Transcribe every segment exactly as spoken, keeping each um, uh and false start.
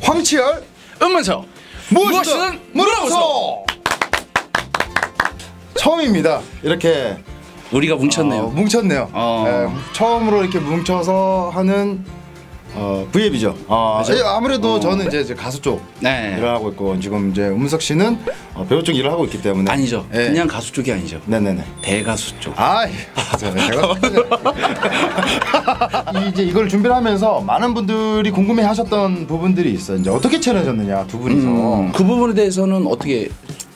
황치열 은문서 무엇이든 물어보소. 처음입니다. 이렇게 우리가 뭉쳤네요. 어, 뭉쳤네요. 어. 네, 처음으로 이렇게 뭉쳐서 하는 어, 브이앱이죠. 어, 아무래도 어. 저는 이제 가수 쪽 네. 일을 하고 있고 지금 이제 은문석 씨는 어, 배우 쪽 일을 하고 있기 때문에 아니죠. 네. 그냥 가수 쪽이 아니죠. 네네네. 대가수 쪽. 아, 제가 이제 이걸 준비를 하면서 많은 분들이 궁금해하셨던 부분들이 있어요. 이제 어떻게 친해졌느냐 두 분이서. 음, 그 부분에 대해서는 어떻게?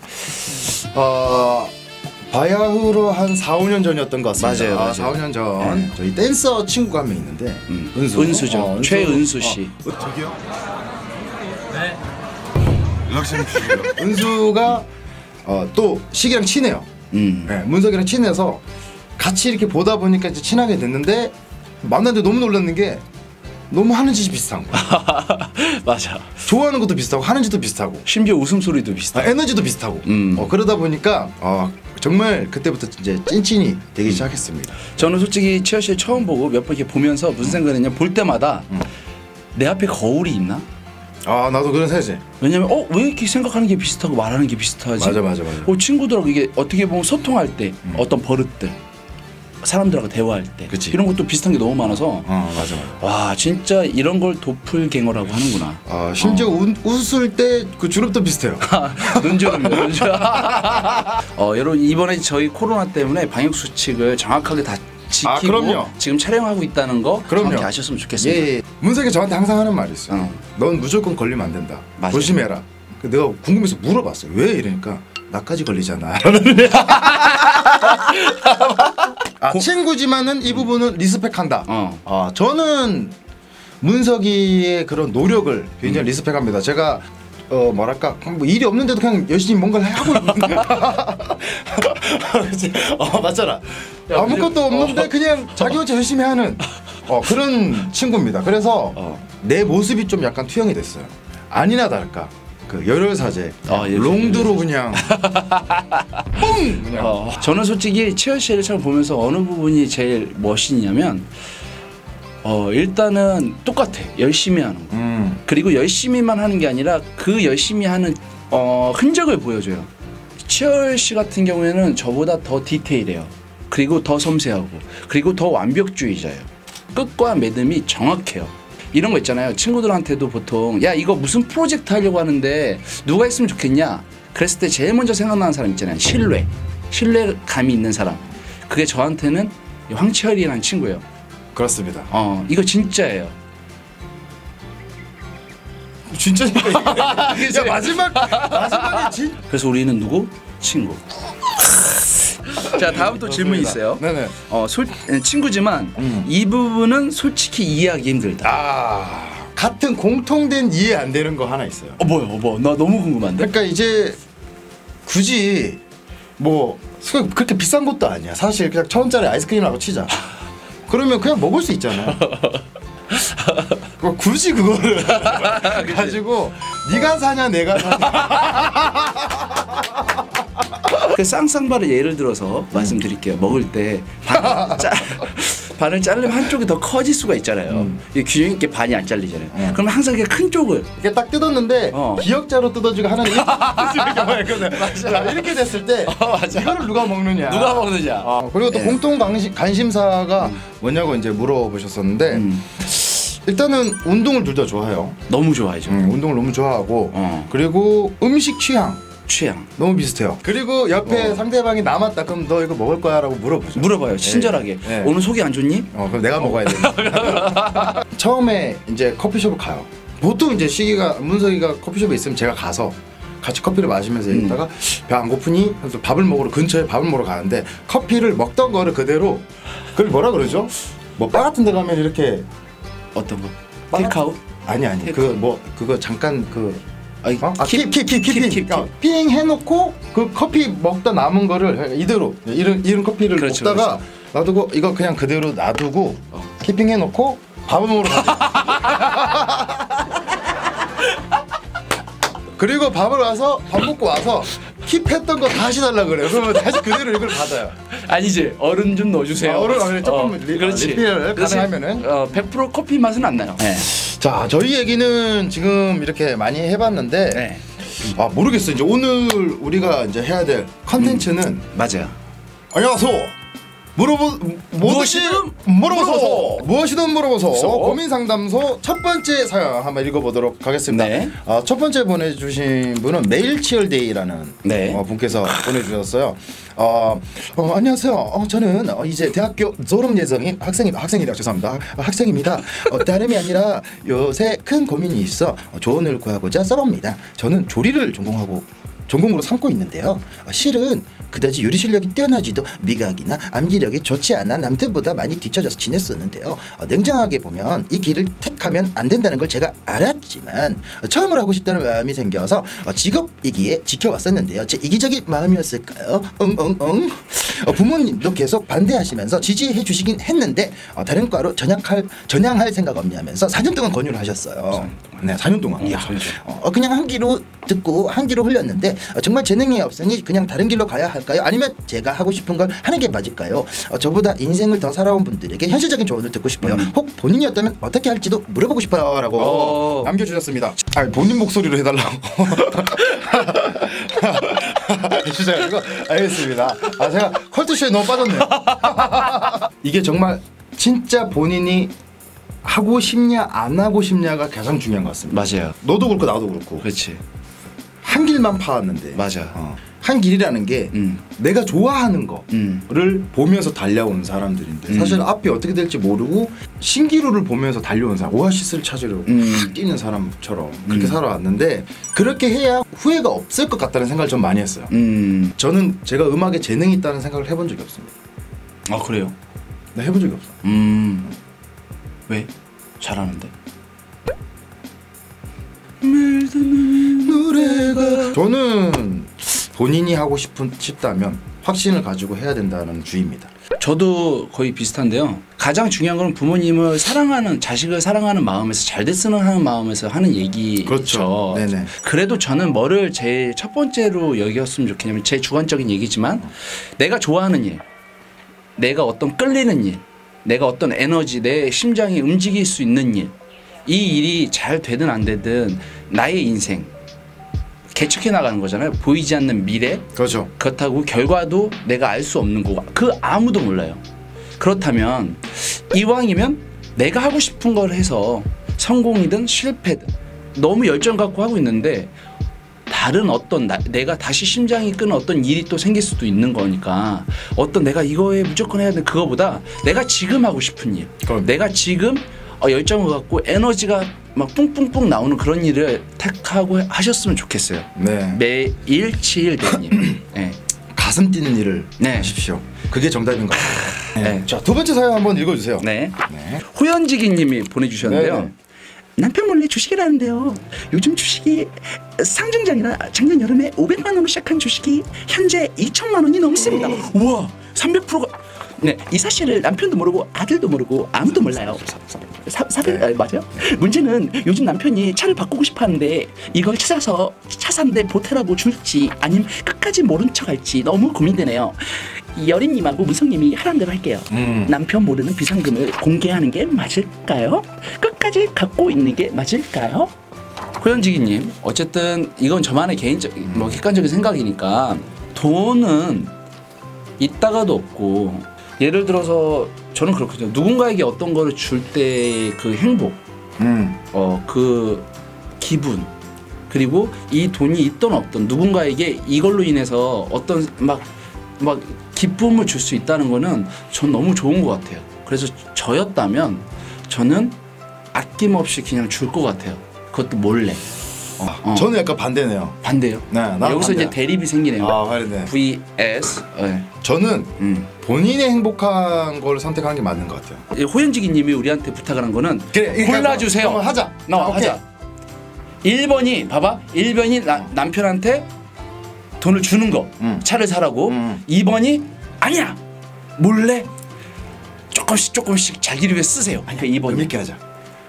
어, 바야흐로 한 사, 오 년 전이었던 것 같습니다. 맞아요, 맞아요. 아, 사, 오 년 전 네. 저희 댄서 친구가 한 명 있는데 음. 은수. 은수죠. 어, 은수. 최은수 씨. 어, 어, 저기요? 네. 연락 좀 주세요. 은수가 어, 또 시기랑 친해요. 음. 네, 문석이랑 친해서 같이 이렇게 보다 보니까 이제 친하게 됐는데 만났는데 너무 놀랐는 게 너무 하는 짓이 비슷한 거야. 맞아. 좋아하는 것도 비슷하고 하는 짓도 비슷하고 심지어 웃음소리도 아, 비슷해. 에너지도 비슷하고 음. 어, 그러다 보니까 어, 정말 그때부터 이제 찐친이 되기 시작했습니다. 저는 솔직히 치열 씨를 처음 보고 몇 번 이렇게 보면서 무슨 생각했냐, 볼 때마다 음. 내 앞에 거울이 있나? 아 나도 그런 생각이. 왜냐면 어 왜 이렇게 생각하는 게 비슷하고 말하는 게 비슷하지? 맞아 맞아 맞아. 어, 친구들하고 이게 어떻게 보면 소통할 때 음. 어떤 버릇들, 사람들하고 대화할 때 그치. 이런 것도 비슷한 게 너무 많아서 어 맞아 맞아. 와 진짜 이런 걸 도플갱어라고 하는구나. 아 심지어 어. 우, 웃을 때 그 주름도 비슷해요. 눈주름이요. 눈주름. 어 여러분 이번에 저희 코로나 때문에 방역 수칙을 정확하게 다 지키고 아, 그럼요. 지금 촬영하고 있다는 거 그럼요. 정확히 아셨으면 좋겠습니다. 예, 예. 문석이 저한테 항상 하는 말이 있어요. 어. 넌 무조건 걸리면 안 된다. 맞아요. 조심해라. 그 내가 궁금해서 물어봤어요. 왜 이러니까 나까지 걸리잖아. 아, 고... 친구지만은 이 부분은 리스펙한다. 어. 아, 저는 문석이의 그런 노력을 굉장히 음. 리스펙합니다. 제가 어 뭐랄까 뭐 일이 없는데도 그냥 열심히 뭔가를 하고 있는. 어 맞잖아. 야, 아무것도 없는데 어. 그냥 자기 혼자 열심히 하는 어 그런 친구입니다. 그래서 어. 내 모습이 좀 약간 투영이 됐어요. 아니나 다를까 그 열혈사제 아, 예, 롱드로 그냥 뽕 그냥. 어, 저는 솔직히 치열 씨를 처음 보면서 어느 부분이 제일 멋있냐면 어 일단은 똑같아. 열심히 하는 거. 음. 그리고 열심히만 하는 게 아니라 그 열심히 하는 어 흔적을 보여줘요. 치열 씨 같은 경우에는 저보다 더 디테일해요. 그리고 더 섬세하고 그리고 더 완벽주의자예요. 끝과 매듭이 정확해요. 이런 거 있잖아요. 친구들한테도 보통 야 이거 무슨 프로젝트 하려고 하는데 누가 했으면 좋겠냐 그랬을 때 제일 먼저 생각나는 사람 있잖아요. 신뢰. 신뢰감이 있는 사람. 그게 저한테는 황치열이라는 친구예요. 그렇습니다. 어 이거 진짜예요. 진짜니까. 야 마지막 마지막에 진. 그래서 우리는 누구? 친구. 자 다음 또 질문이 있어요. 네네. 어 솔, 친구지만 음. 이 부분은 솔직히 이해하기 힘들다. 아 같은 공통된 이해 안 되는 거 하나 있어요. 어 뭐요? 어, 뭐? 나 너무 궁금한데. 그러니까 이제 굳이 뭐 그렇게 비싼 것도 아니야. 사실 그냥 천 원짜리 아이스크림이라고 치자. 그러면 그냥 먹을 수 있잖아요. 굳이 그거를 가지고 네가 사냐 내가 사냐. 그 쌍쌍발을 예를 들어서 음. 말씀드릴게요. 먹을 때 반, 짜, 반을 자르면 한쪽이 더 커질 수가 있잖아요. 음. 균형 있게 반이 안 잘리잖아요. 음. 그럼 항상 이렇게 큰 쪽을 이렇게 딱 뜯었는데 어. 기역자로 뜯어주고 하나는 이렇게, 이렇게 됐을 때 어, 이거를 누가 먹느냐 누가 먹느냐 어, 그리고 또 네. 공통 관심, 관심사가 음. 뭐냐고 이제 물어보셨었는데 음. 일단은 운동을 둘 다 좋아해요. 너무 좋아해요. 음, 운동을 너무 좋아하고 어. 그리고 음식 취향 취향 너무 비슷해요. 그리고 옆에 어. 상대방이 남았다 그럼 너 이거 먹을 거야? 라고 물어보죠. 물어봐요. 친절하게. 네. 오늘 속이 안 좋니? 어 그럼 내가 어. 먹어야 돼. 처음에 이제 커피숍을 가요. 보통 이제 시기가 문석이가 커피숍에 있으면 제가 가서 같이 커피를 마시면서 음. 있다가 배 안 고프니? 그래서 밥을 먹으러 근처에 밥을 먹으러 가는데 커피를 먹던 거를 그대로 그걸 뭐라 그러죠? 뭐 바 같은 데 가면 이렇게 어떤 거? 테이크아웃? 아니 아니 그 뭐 그거 잠깐 그 아니, 어? 아, 킵, 킵, 킵, 킵, 킵, 킵. 핑 해놓고 그 커피 먹다 남은 거를 이대로 이런 이런 커피를 그렇죠, 먹다가 그렇죠. 놔두고 이거 그냥 그대로 놔두고 어. 키핑 해놓고 밥을 먹으러 가죠. 그리고 밥을 와서 밥 먹고 와서 킵했던 거 다시 달라 그래요. 그러면 다시 그대로 이걸 받아요. 아니지 얼음 좀 넣어주세요. 아, 얼음 아, 조금 어, 리, 그렇지. 리필을 가능하면은 어, 백 퍼센트 커피 맛은 안 나요. 네. 자, 저희 얘기는 지금 이렇게 많이 해봤는데 네. 아 모르겠어요. 이제 오늘 우리가 이제 해야 될 컨텐츠는 음, 맞아요. 안녕하세요. 물어보 무엇이든 물어보소 물어보소. 무엇이든 물어보소 무서워. 고민 상담소 첫 번째 사연 한번 읽어보도록 하겠습니다. 네. 아, 첫 번째 보내주신 분은 메일치얼데이라는 네. 어, 분께서 보내주셨어요. 어, 어, 안녕하세요. 어, 저는 어, 이제 대학교 졸업 예정인 학생이 학생이다 죄송합니다. 아, 학생입니다. 어, 다름이 아니라 요새 큰 고민이 있어 어, 조언을 구하고자 써봅니다. 저는 조리를 전공하고 전공으로 삼고 있는데요. 어, 실은 그다지 요리 실력이 뛰어나지도 미각이나 암기력이 좋지 않아 남들보다 많이 뒤처져서 지냈었는데요. 어, 냉정하게 보면 이 길을 택하면 안 된다는 걸 제가 알았지만 어, 처음으로 하고 싶다는 마음이 생겨서 어, 직업이기에 지켜왔었는데요. 제 이기적인 마음이었을까요? 응응응. 어, 부모님도 계속 반대하시면서 지지해 주시긴 했는데 어, 다른 과로 전향할 전향할 생각 없냐면서 사 년 동안 권유를 하셨어요. 네, 사 년 동안. 야, 어, 그냥 한 귀로 듣고 한 귀로 흘렸는데 어, 정말 재능이 없으니 그냥 다른 길로 가야 할까요? 아니면 제가 하고 싶은 걸 하는 게 맞을까요? 어, 저보다 인생을 더 살아온 분들에게 현실적인 조언을 듣고 싶어요. 음. 혹 본인이었다면 어떻게 할지도 물어보고 싶어요라고 어. 남겨주셨습니다. 아, 본인 목소리로 해달라고. 해주셔가지고 알겠습니다. 아 제가 컬투쇼에 너무 빠졌네요. 이게 정말 진짜 본인이 하고 싶냐 안 하고 싶냐가 가장 중요한 것 같습니다. 맞아요. 너도 그렇고 나도 그렇고 그렇지. 한 길만 파왔는데 맞아. 어, 한 길이라는 게 음. 내가 좋아하는 거를 음. 보면서 달려온 사람들인데 음. 사실 앞이 어떻게 될지 모르고 신기루를 보면서 달려온 사람, 오아시스를 찾으려고 음. 막 뛰는 사람처럼 그렇게 음. 살아왔는데 그렇게 해야 후회가 없을 것 같다는 생각을 좀 많이 했어요. 음. 저는 제가 음악에 재능이 있다는 생각을 해본 적이 없습니다. 아 그래요? 나 해본 적이 없어. 음. 왜? 잘하는데. 노래가 저는 본인이 하고 싶은 싶다면 확신을 가지고 해야 된다는 주의입니다. 저도 거의 비슷한데요. 가장 중요한 건 부모님을 사랑하는 자식을 사랑하는 마음에서 잘 됐으면 하는 마음에서 하는 얘기죠. 그렇죠. 네네. 그래도 저는 뭐를 제일 첫 번째로 여겼으면 좋겠냐면 제 주관적인 얘기지만 내가 좋아하는 일, 내가 어떤 끌리는 일, 내가 어떤 에너지, 내 심장이 움직일 수 있는 일, 이 일이 잘 되든 안 되든 나의 인생 개척해 나가는 거잖아요. 보이지 않는 미래. 그렇죠. 그렇다고 결과도 내가 알 수 없는 거고 그 아무도 몰라요. 그렇다면 이왕이면 내가 하고 싶은 걸 해서 성공이든 실패든 너무 열정 갖고 하고 있는데 다른 어떤 나, 내가 다시 심장이 끄는 어떤 일이 또 생길 수도 있는 거니까 어떤 내가 이거에 무조건 해야 되는 그거보다 내가 지금 하고 싶은 일, 그럼. 내가 지금 어, 열정을 갖고 에너지가 막 뿡뿡뿡 나오는 그런 일을 택하고 하셨으면 좋겠어요. 네. 매일 치일대님. 네. 가슴 뛰는 일을 네. 하십시오. 그게 정답인 것 같아요. 네. 네. 자, 두 번째 사연 한번 읽어주세요. 네. 네. 호연지기님이 보내주셨는데요. 네네. 남편 몰래 주식을 하는데요. 요즘 주식이 상승장이라 작년 여름에 오백만 원으로 시작한 주식이 현재 이천만 원이 넘습니다. 우와, 삼백 퍼센트가. 네, 이 사실을 남편도 모르고 아들도 모르고 아무도 몰라요. 사, 사백 아, 맞아요? 문제는 요즘 남편이 차를 바꾸고 싶어하는데 이걸 찾아서 차 산데 보태라고 줄지 아님 끝까지 모른 척할지 너무 고민되네요. 여린님하고 문성님이 하라는 대로 할게요. 음. 남편 모르는 비상금을 공개하는 게 맞을까요? 끝까지 갖고 있는 게 맞을까요? 호연지기님, 어쨌든 이건 저만의 개인적, 뭐 객관적인 생각이니까 돈은 있다가도 없고, 예를 들어서 저는 그렇거든요. 누군가에게 어떤 거를 줄 때 그 행복, 음. 어, 그 기분, 그리고 이 돈이 있던 없던 누군가에게 이걸로 인해서 어떤 막 막 기쁨을 줄 수 있다는 거는 전 너무 좋은 것 같아요. 그래서 저였다면 저는 아낌없이 그냥 줄 것 같아요. 그것도 몰래. 어, 어. 저는 약간 반대네요. 반대요. 네, 나는 여기서 반대야. 이제 대립이 생기네요. 아, 화이네. vs 네. 저는 음. 본인의 행복한 걸 선택하는 게 맞는 것 같아요. 호연지기님이 우리한테 부탁을 한 거는 그래, 골라주세요. 한번 하자. 나와 아, 오케이. 하자. 일 번이 봐봐. 일 번이 나, 남편한테 돈을 주는 거, 음. 차를 사라고. 음. 이 번이 아니야. 몰래 조금씩 조금씩 자기를 위해 쓰세요. 그러니까 이 번이 이렇게 하자.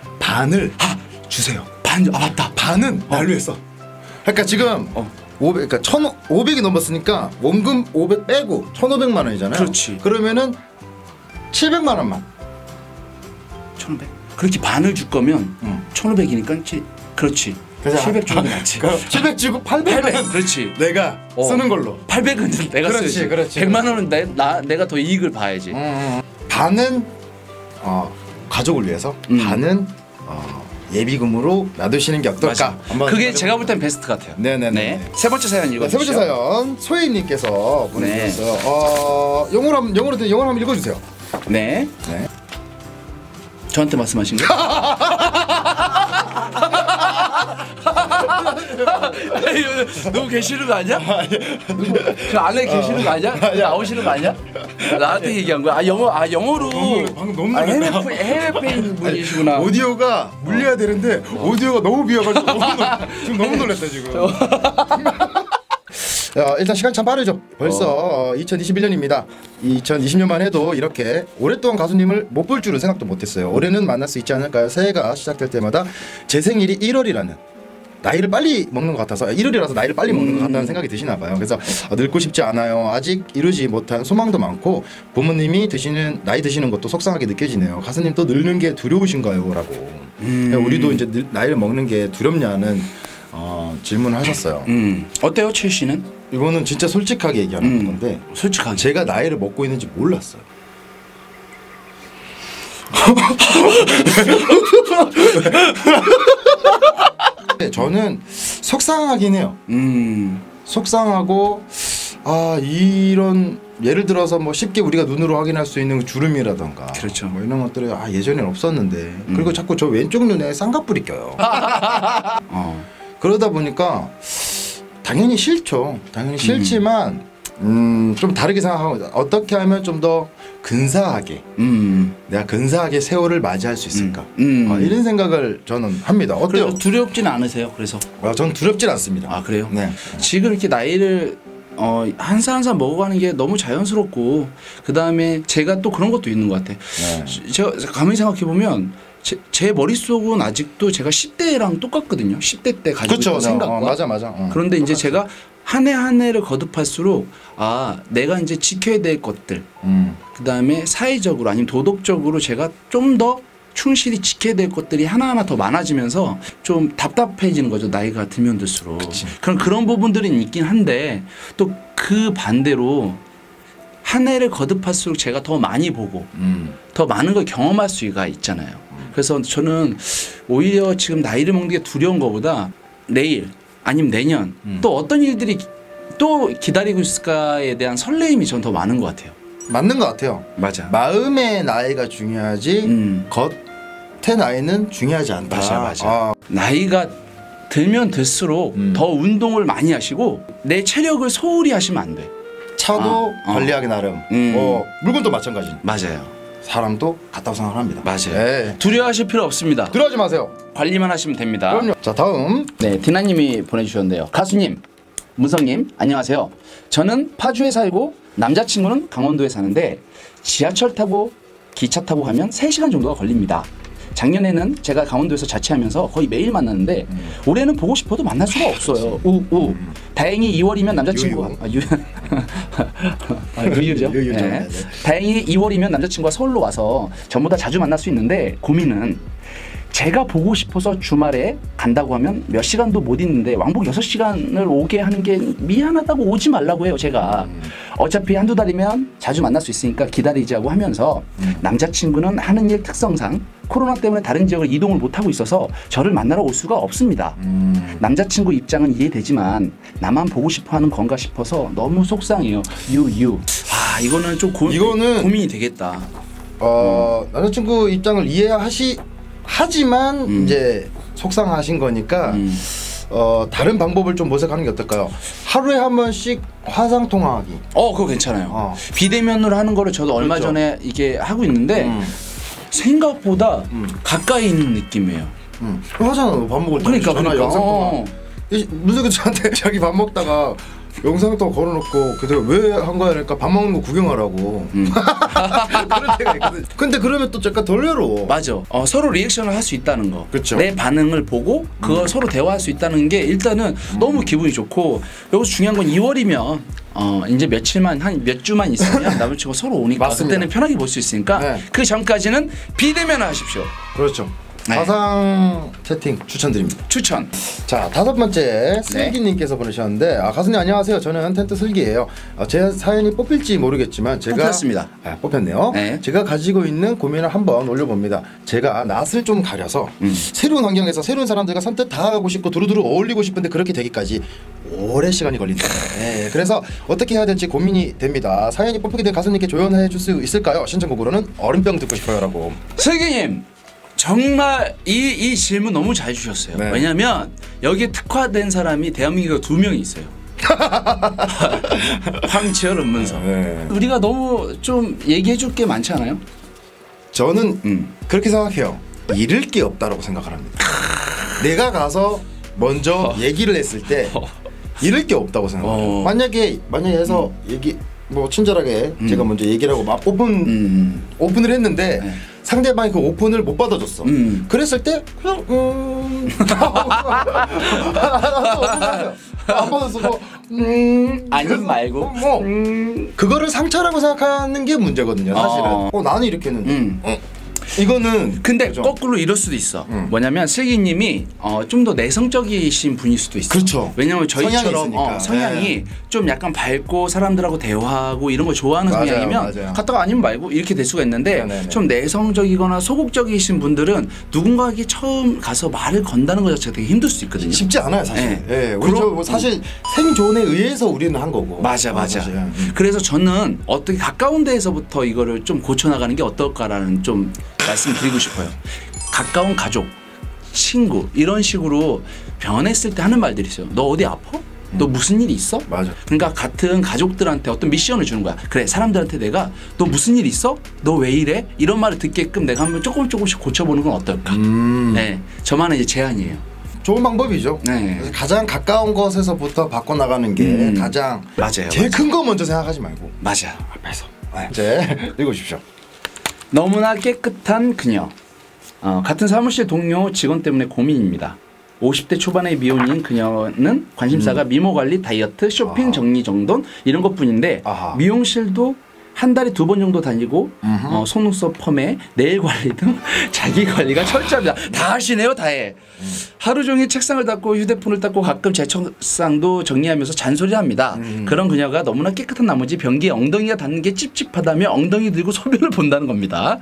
반을 아, 주세요. 반, 아 맞다. 반은 날 위해 써. 그러니까 지금 어. 오백, 그러니까 천오백이 넘었으니까 원금 오백 빼고 천오백만 원이잖아요. 그렇지. 그러면은 칠백만 원만. 천오백. 그렇게 반을 줄 거면 음. 천오백이니까 그렇지. 칠백 주는 게 낫지. 칠백 주고 팔백은 팔백, 그렇지. 내가 어. 쓰는 걸로. 팔백은 내가 그렇지, 써야지. 그렇지. 백만 원은 내, 나, 내가 더 이익을 봐야지. 음. 반은 어, 가족을 위해서, 음. 반은 어, 예비금으로 놔두시는 게 어떨까? 한번 그게 해볼까요? 제가 볼 땐 베스트 같아요. 네네네. 네. 세 번째 사연 네, 읽어주시죠. 세 번째 사연 소혜님께서 보내주셨어요. 네. 어, 영어로 한번 영어로 된 영어로 한번 읽어주세요. 네. 네. 저한테 말씀하신 거? 누구 계시는 거 아니야? 누구 그 안에 계시는 거 아니야? 나오시는 거 아니야? 나한테 얘기한 거야. 아 영어 아 영어로. 방금 너무 아, 해외 놀랐다. 해외 페인 분이시구나. 오디오가 물려야 되는데 오디오가 너무 비어가지고 너무 놀- 지금 너무 놀랐다 지금. 어, 일단 시간 참 빠르죠. 벌써 어. 이천이십일 년입니다. 이천이십 년만 해도 이렇게 오랫동안 가수님을 못 볼 줄은 생각도 못했어요. 올해는 만날 수 있지 않을까요? 새해가 시작될 때마다 제 생일이 일월이라는 나이를 빨리 먹는 것 같아서 일월이라서 나이를 빨리 먹는 것 같다는 생각이 드시나 봐요. 그래서 어, 늙고 싶지 않아요. 아직 이루지 못한 소망도 많고 부모님이 드시는 나이 드시는 것도 속상하게 느껴지네요. 가수님 또 늙는 게 두려우신가요? 라고. 음. 우리도 이제 늙, 나이를 먹는 게 두렵냐는 어, 질문을 하셨어요. 음 어때요, 최 씨는? 이거는 진짜 솔직하게 얘기하는 음. 건데 솔직하게. 제가 나이를 먹고 있는지 몰랐어요. 저는 속상하긴 해요. 음. 속상하고 아 이런 예를 들어서 뭐 쉽게 우리가 눈으로 확인할 수 있는 주름이라던가 그렇죠. 뭐 이런 것들이 아 예전엔 없었는데 음. 그리고 자꾸 저 왼쪽 눈에 쌍꺼풀이 껴요. 어. 그러다 보니까 당연히 싫죠. 당연히 싫지만 음, 좀 다르게 생각하고 어떻게 하면 좀 더 근사하게 음. 내가 근사하게 세월을 맞이할 수 있을까 음. 음. 어, 이런 생각을 저는 합니다. 어때요? 그래서 두렵진 않으세요? 그래서 어, 전 두렵진 않습니다. 아 그래요? 네. 지금 이렇게 나이를 어, 한 살 한 살 먹어가는 게 너무 자연스럽고 그 다음에 제가 또 그런 것도 있는 것 같아. 네. 제가 가만히 생각해 보면 제, 제 머릿속은 아직도 제가 십 대랑 똑같거든요. 십 대 때 가지고 그쵸, 있던 생각과. 어, 맞아 맞아. 어. 그런데 이제 제가 한 해 한 해를 거듭할수록 아 내가 이제 지켜야 될 것들 음. 그 다음에 사회적으로 아니면 도덕적으로 제가 좀 더 충실히 지켜야 될 것들이 하나하나 더 많아지면서 좀 답답해지는 거죠. 나이가 들면 들수록. 그런 그런 부분들이 있긴 한데 또 그 반대로 한 해를 거듭할수록 제가 더 많이 보고 음. 더 많은 걸 경험할 수가 있잖아요. 그래서 저는 오히려 지금 나이를 먹는 게 두려운 것보다 내일 아니면 내년 음. 또 어떤 일들이 또 기다리고 있을까에 대한 설레임이 전 더 많은 것 같아요. 맞는 것 같아요. 맞아. 마음의 나이가 중요하지 음. 겉의 나이는 중요하지 않다. 맞아, 맞아. 아, 나이가 들면 들수록 음. 더 운동을 많이 하시고 내 체력을 소홀히 하시면 안 돼. 차도 아, 어. 관리하기 나름. 음. 뭐 물건도 마찬가지. 맞아요. 사람도 같다고 생각합니다. 맞아요. 네. 두려워하실 필요 없습니다. 두려워하지 마세요. 관리만 하시면 됩니다. 그럼요. 자 다음. 네, 디나님이 보내주셨는데요. 가수님, 문성님, 안녕하세요. 저는 파주에 살고 남자친구는 강원도에 사는데 지하철 타고 기차 타고 가면 세 시간 정도가 걸립니다. 작년에는 제가 강원도에서 자취하면서 거의 매일 만났는데 음. 올해는 보고 싶어도 만날 수가 없어요. 우, 우. 다행히 이월이면 남자친구가 유유. 아, 유, 아, 유유죠. 유유죠. 네. 네네. 다행히 이월이면 남자친구가 서울로 와서 전보다 자주 만날 수 있는데 고민은 제가 보고 싶어서 주말에 간다고 하면 몇 시간도 못 있는데 왕복 여섯 시간을 오게 하는 게 미안하다고 오지 말라고 해요. 제가 음. 어차피 한두 달이면 자주 만날 수 있으니까 기다리자고 하면서 음. 남자친구는 하는 일 특성상 코로나 때문에 다른 지역을 이동을 못하고 있어서 저를 만나러 올 수가 없습니다. 음. 남자친구 입장은 이해되지만 나만 보고 싶어하는 건가 싶어서 너무 속상해요. 유유. 아 이거는 좀 고, 이거는- 고민이 되겠다. 어 남자친구 입장을 이해하시 하지만 음. 이제 속상하신 거니까 음. 어 다른 방법을 좀 모색하는 게 어떨까요? 하루에 한 번씩 화상 통화하기. 어 그거 괜찮아요. 어. 비대면으로 하는 거를 저도 얼마 그렇죠. 전에 이게 하고 있는데 음. 생각보다 음. 가까이 있는 느낌이에요. 음. 하잖아. 너 밥 먹을 때 그러니까 전화 그러니까 영상 통화. 어. 이 문석이 저한테 자기 밥 먹다가 영상도 걸어놓고 그래서 왜 한 거야? 그러니까 밥 먹는 거 구경하라고. 음. 그럴 때가 있거든. 근데 그러면 또 약간 덜 외로워. 맞아. 어, 서로 리액션을 할 수 있다는 거. 그쵸. 내 반응을 보고 그걸 음. 서로 대화할 수 있다는 게 일단은 음. 너무 기분이 좋고 여기서 중요한 건 이월이면 어 이제 며칠만 한 몇 주만 있으면 남자친구 서로 오니까 맞습니다. 그때는 편하게 볼 수 있으니까 네. 그 전까지는 비대면 하십시오. 그렇죠. 네. 가상 채팅 추천드립니다. 추천. 자, 다섯 번째 슬기님께서 보내셨는데, 아, 가수님 안녕하세요. 저는 텐트 슬기예요. 아, 제 사연이 뽑힐지 모르겠지만 제가 뽑혔습니다. 아, 뽑혔네요. 네. 제가 가지고 있는 고민을 한번 올려봅니다. 제가 낯을 좀 가려서 음. 새로운 환경에서 새로운 사람들과 선뜻 다가가고 싶고 두루두루 어울리고 싶은데 그렇게 되기까지 오랜 시간이 걸린다. 네, 그래서 어떻게 해야 될지 고민이 됩니다. 사연이 뽑히게 된 가수님께 조언해 줄 수 있을까요? 신청곡으로는 얼음병 듣고 싶어요라고. 슬기님. 정말 이, 이 질문 너무 잘 주셨어요. 네. 왜냐면 여기에 특화된 사람이 대한민국에 두 명이 있어요. 황치열, 은문서. 네. 우리가 너무 좀 얘기해 줄 게 많지 않아요? 저는 음. 그렇게 생각해요. 잃을 게 없다라고 생각을 합니다. 내가 가서 먼저 어. 얘기를 했을 때 어. 잃을 게 없다고 생각해요. 어. 만약에 만약에 해서 음. 얘기 뭐 친절하게 음. 제가 먼저 얘기를 하고 막 오픈 음. 오픈을 했는데 네. 상대방이 그 오픈을 못 받아줬어. 음. 그랬을 때 그냥 음. 안 받았어. 뭐 음. 아님 말고. 뭐 음. 그거를 상처라고 생각하는 게 문제거든요. 사실은. 어, 어 나는 이렇게 했는데. 음. 어. 이거는 근데 그죠? 거꾸로 이럴 수도 있어. 음. 뭐냐면 슬기님이 어, 좀 더 내성적이신 분일 수도 있어. 그렇죠. 왜냐면 저희처럼 성향이 있으니까. 어, 성향이 네. 좀 약간 밝고 사람들하고 대화하고 이런 걸 좋아하는 맞아요, 성향이면 맞아요. 갔다가 아니면 말고 이렇게 될 수가 있는데 네네네. 좀 내성적이거나 소극적이신 분들은 누군가에게 처음 가서 말을 건다는 것 자체가 되게 힘들 수 있거든요. 쉽지 않아요 사실. 네. 예, 우리 그럼- 저뭐 사실 생존에 의해서 우리는 한 거고. 맞아 어, 맞아. 사실. 음. 그래서 저는 어떻게 가까운 데에서부터 이거를 좀 고쳐나가는 게 어떨까라는 좀 말씀드리고 싶어요. 가까운 가족, 친구 이런 식으로 변했을 때 하는 말들이 있어요. 너 어디 아파? 너 무슨 일 있어? 맞아. 그러니까 같은 가족들한테 어떤 미션을 주는 거야. 그래 사람들한테 내가 너 무슨 일 있어? 너 왜 이래? 이런 말을 듣게끔 내가 한번 조금 조금씩 고쳐보는 건 어떨까? 음. 네, 저만의 이제 제안이에요. 좋은 방법이죠. 네. 그래서 가장 가까운 것에서부터 바꿔 나가는 게 음. 가장 맞아요, 제일 맞아요. 큰 거 먼저 생각하지 말고 맞아. 앞에서. 네. 이제 읽어주십시오. 너무나 깨끗한 그녀. 어, 같은 사무실 동료 직원 때문에 고민입니다. 오십 대 초반의 미혼인 그녀는 관심사가 미모 관리, 다이어트, 쇼핑, 아하. 정리정돈 이런 것뿐인데 아하. 미용실도 한 달에 두 번 정도 다니고 음흠. 어, 속눈썹 펌에 네일 관리 등 자기 관리가 철저합니다. 다 하시네요, 다 해. 음. 하루 종일 책상을 닦고 휴대폰을 닦고 가끔 제 책상도 정리하면서 잔소리를 합니다. 음. 그런 그녀가 너무나 깨끗한 나머지 변기에 엉덩이가 닿는 게 찝찝하다며 엉덩이 들고 소변을 본다는 겁니다.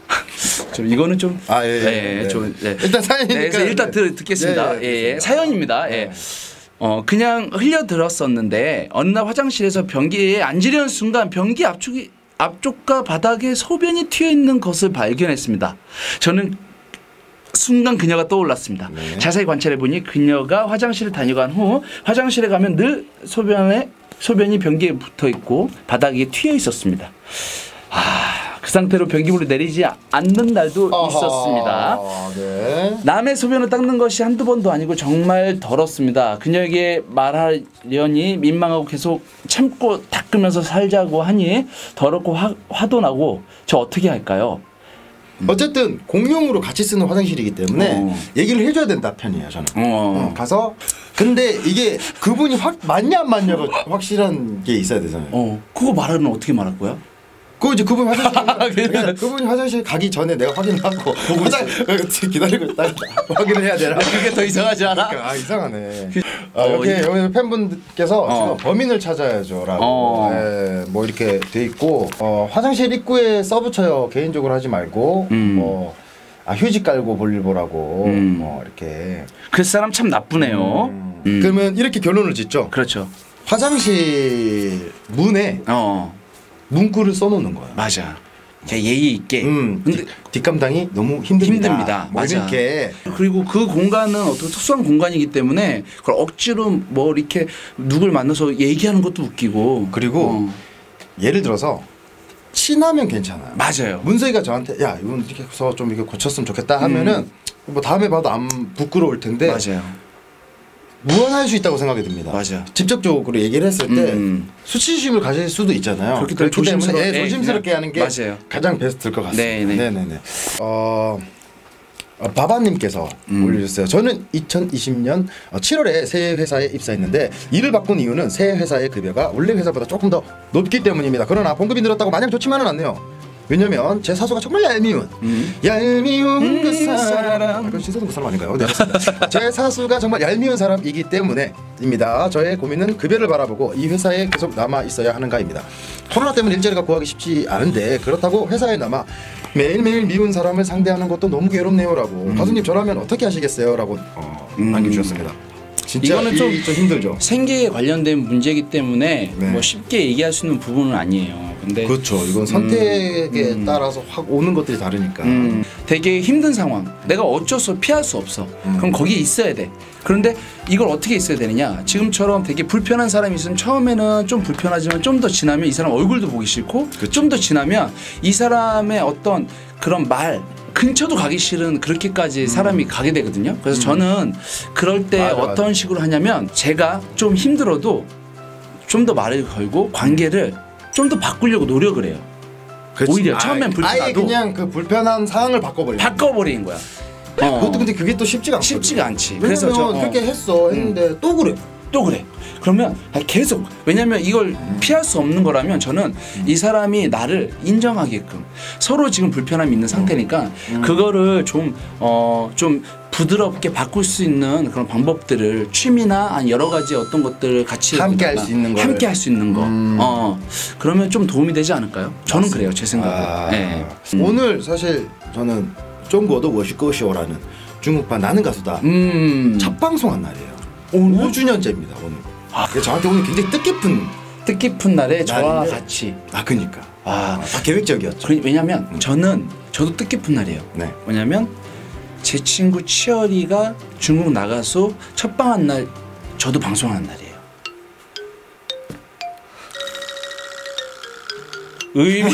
좀 이거는 좀 아, 예, 예. 네, 네. 좀, 네. 일단 사연이니까. 네, 그래서 일단 네. 들, 듣겠습니다. 예, 예, 예, 예. 듣겠습니다. 사연입니다. 예. 네. 어 그냥 흘려들었었는데 어느 날 화장실에서 변기에 앉으려는 순간 변기 앞쪽이 앞쪽과 바닥에 소변이 튀어 있는 것을 발견했습니다. 저는 순간 그녀가 떠올랐습니다. 네. 자세히 관찰해 보니 그녀가 화장실을 다녀간 후 화장실에 가면 늘 소변에 소변이 변기에 붙어 있고 바닥에 튀어 있었습니다. 아, 그 상태로 변기물을 내리지 않는 날도 아하. 있었습니다. 네. 남의 소변을 닦는 것이 한두 번도 아니고 정말 더럽습니다. 그녀에게 말하려니 민망하고 계속 참고 닦으면서 살자고 하니 더럽고 화, 화도 나고 저 어떻게 할까요? 어쨌든 공용으로 같이 쓰는 화장실이기 때문에 어. 얘기를 해줘야 된다 편이에요 저는. 어. 어, 가서 근데 이게 그분이 확 맞냐 안 맞냐가 확실한 게 있어야 되잖아요. 어, 그거 말하면 어떻게 말할 거야? 그거 이제 그분이 화장실 그래. 그러니까 그분이 화장실 가기 전에 내가 확인하고 화장 기다리고 있다 확인을 해야 되나? 그게 더 이상하지 않아? 아 이상하네. 아, 어, 여기 이- 여기 팬분께서 어. 지금 범인을 찾아야죠라고 어. 예, 뭐 이렇게 돼 있고 어, 화장실 입구에 서브 쳐요. 개인적으로 하지 말고 음. 뭐 아, 휴지 깔고 볼일 보라고 음. 뭐 이렇게. 그 사람 참 나쁘네요. 음. 음. 그러면 이렇게 결론을 짓죠. 그렇죠. 화장실 문에 어, 문구를 써놓는 거예요. 맞아. 그냥 예의 있게. 음, 근데 뒷- 뒷감당이 너무 힘듭니다. 힘듭니다. 뭐 맞아. 이렇게 그리고 그 공간은 어떤 특수한 공간이기 때문에 그걸 억지로 뭐 이렇게 누굴 만나서 얘기하는 것도 웃기고. 그리고 어, 예를 들어서 친하면 괜찮아요. 맞아요. 문세이가 저한테 야 이건 이렇게 해서 좀 이렇게 고쳤으면 좋겠다 하면은 뭐 다음에 봐도 안 부끄러울 텐데 맞아요. 무한할 수 있다고 생각이 듭니다. 맞아. 직접적으로 얘기를 했을 때 음. 수치심을 가질 수도 있잖아요. 그렇기 그렇기 때문에 조심스러- 예, 네, 조심스럽게 그냥- 하는 게 맞아요. 가장 베스트일 것 같습니다. 네, 네. 네네네. 어, 어, 바바님께서 음. 올려주셨어요. 저는 이천이십 년 칠월에 새 회사에 입사했는데 일을 바꾼 이유는 새 회사의 급여가 원래 회사보다 조금 더 높기 때문입니다. 그러나 봉급이 늘었다고 마냥 좋지만은 않네요. 왜냐면 제 사수가 정말 얄미운 음. 얄미운 음, 그 사람 사람. 그건 신세동 그 사람 아닌가요? 네, 맞습니다. 제 사수가 정말 얄미운 사람이기 때문에입니다. 저의 고민은 급여를 바라보고 이 회사에 계속 남아 있어야 하는가입니다. 코로나 때문에 일자리가 구하기 쉽지 않은데 그렇다고 회사에 남아 매일매일 미운 사람을 상대하는 것도 너무 괴롭네요라고. 음. 가수님 저라면 어떻게 하시겠어요라고 어, 남겨주셨습니다. 진짜 이거는 이- 좀- 좀 힘들죠. 생계에 관련된 문제이기 때문에 네. 뭐 쉽게 얘기할 수 있는 부분은 아니에요. 근데 그렇죠. 이건 선택에 음. 따라서 확 오는 것들이 다르니까. 음, 되게 힘든 상황. 내가 어쩔 수 피할 수 없어. 음. 그럼 거기에 있어야 돼. 그런데 이걸 어떻게 있어야 되느냐? 지금처럼 되게 불편한 사람이 있으면 처음에는 좀 불편하지만 좀 더 지나면 이 사람 얼굴도 보기 싫고 좀 더 지나면 이 사람의 어떤 그런 말 근처도 가기 싫은 그렇게까지 사람이 가게 되거든요. 그래서 저는 그럴 때 맞아, 어떤 맞아. 식으로 하냐면 제가 좀 힘들어도 좀 더 말을 걸고 관계를 좀 더 바꾸려고 노력을 해요. 그렇지. 오히려 처음엔 아예- 불편하도 아예 그냥 그 불편한 상황을 바꿔버려. 바꿔버리는 거야. 어. 그것도 근데 그게 또 쉽지가 않거든. 쉽지가 않지. 왜냐면 그래서 저- 어. 그렇게 했어 했는데 또 그래. 또 그래. 그러면 계속 왜냐면 이걸 피할 수 없는 거라면 저는 이 사람이 나를 인정하게끔 서로 지금 불편함이 있는 상태니까 그거를 좀 어 좀 부드럽게 바꿀 수 있는 그런 방법들을 취미나 아니 여러 가지 어떤 것들을 같이 함께 할 수 있는 거를. 함께 할 수 있는 거. 음. 어 그러면 좀 도움이 되지 않을까요? 저는 그래요. 제 생각으로. 아, 네. 오늘 사실 저는中国的我是歌手라는 중국판 나는 가수다 음. 첫 방송한 날이에요. 오늘? 오 주년째입니다 오늘. 아. 그래서 저한테 오늘 굉장히 뜻깊은 뜻깊은 날에 저와 날인데. 같이. 아 그니까 아. 아, 다 계획적이었죠. 그, 왜냐면 저는 저도 뜻깊은 날이에요. 네. 왜냐면 제 친구 치어리가 중국 나가서 첫방한 날 저도 방송하는 날이에요. 의미.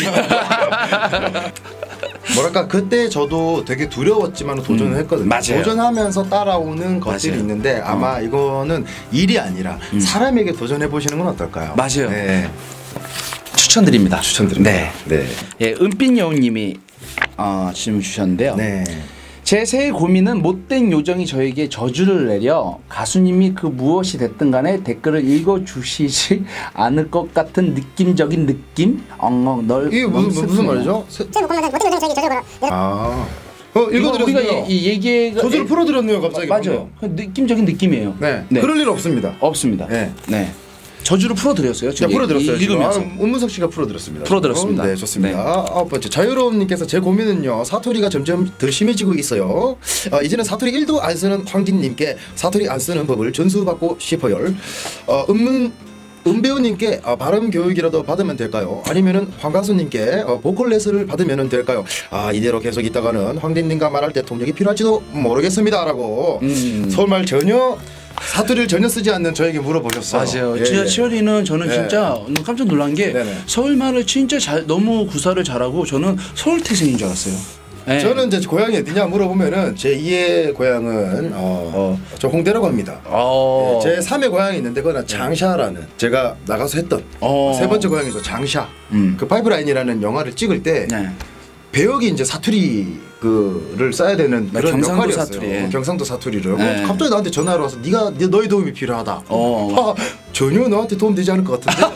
뭐랄까 그때 저도 되게 두려웠지만 도전을 음, 했거든요. 맞아요. 도전하면서 따라오는 것들이 맞아요. 있는데 아마 이거는 일이 아니라 음. 사람에게 도전해 보시는 건 어떨까요? 맞아요. 네. 추천드립니다. 추천드립니다. 네. 네. 예, 은빛 여우님이 어, 질문 주셨는데요. 네. 제 새해 고민은 못된 요정이 저에게 저주를 내려 가수님이 그 무엇이 됐든 간에 댓글을 읽어주시지 않을 것 같은 느낌적인 느낌? 엉엉 널 이게 무슨 무슨 말이죠? 세- 제 목걸이만 못된 요정이 저에게 저주를 걸어. 아. 어 이거 우리가 읽어드렸어요. 이, 이 얘기가 저주를 풀어드렸네요 갑자기. 맞아요. 그 느낌적인 느낌이에요. 네. 네. 그럴 일 없습니다. 없습니다. 네. 네. 저주를 풀어드렸어요. 자, 지금 풀어드렸어요. 이- 지금. 읽으면서. 아, 은문석 씨가 풀어드렸습니다. 풀어드렸습니다. 네, 좋습니다. 네. 아홉 번째 자유로움님께서 제 고민은요 사투리가 점점 더 심해지고 있어요. 어, 이제는 사투리 일도 안 쓰는 황진님께 사투리 안 쓰는 법을 전수받고 싶어요. 어, 은문 은배우님께 어, 발음 교육이라도 받으면 될까요? 아니면은 황가수님께 어, 보컬 레슨을 받으면 될까요? 아 이대로 계속 있다가는 황진님과 말할 때 통역이 필요할지도 모르겠습니다라고 음. 서울말 전혀 사투리를 전혀 쓰지 않는 저에게 물어보셨어요. 맞아요. 예, 진짜 예. 치어리는 저는 네. 진짜 깜짝 놀란 게 네네. 서울말을 진짜 잘 너무 구사를 잘하고 저는 서울 태생인 줄 알았어요. 네. 저는 이제 고향이 어디냐 물어보면은 제 이의 고향은 어, 어, 저 홍대라고 합니다. 어. 제 삼의 고향이 있는데 그건 장샤라는 제가 나가서 했던 어. 세 번째 고향이죠. 장샤. 음. 그 파이프라인이라는 영화를 찍을 때 네. 배역이 이제 사투리 그를 써야 되는 네, 그런 경상도 역할이었어요. 사투리. 경상도 사투리를. 네. 갑자기 나한테 전화를 와서 네가 네, 너의 도움이 필요하다. 어. 아, 전혀 너한테 도움 되지 않을 것 같은데.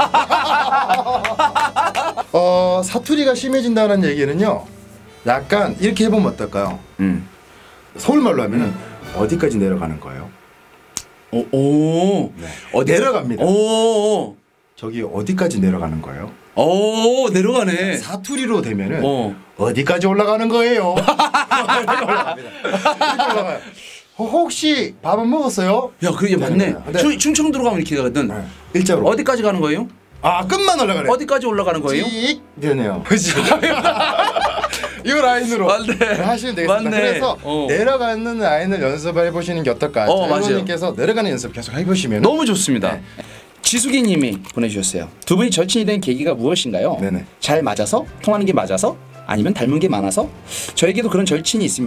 어, 사투리가 심해진다는 얘기는요. 약간 이렇게 해보면 어떨까요? 음. 서울말로 하면은 어디까지 내려가는 거예요? 오. 오. 네. 어디 내려갑니다. 오. 저기 어디까지 내려가는 거예요? 오. 내려가네. 사투리로 되면은 어. 어디까지 올라가는 거예요? 이렇게 올라갑니다. 이렇게 올라가요. 어, 혹시 밥은 먹었어요? 야, 그게 맞네. 네, 네. 충- 충청도로 가면 이렇게 가거든. 네. 일자로. 어디까지 가는 거예요? 아 끝만 올라가네. 어디까지 올라가는 거예요? 찍 되네요. 그지? 이 라인으로 맞네. 하시면 되겠습니다. 맞네. 그래서 어. 내려가는 라인을 연습해 보시는 게 어떨까? 어, 맞아요. 자유로님께서 내려가는 연습 계속 해보시면 너무 좋습니다. 지수기님이 보내주셨어요. 두 분이 절친이 된 계기가 무엇인가요? 네네. 잘 맞아서? 통하는 게 맞아서? 아니면 닮은 게 많아서? 저에게도 그런 절친이 있습니다.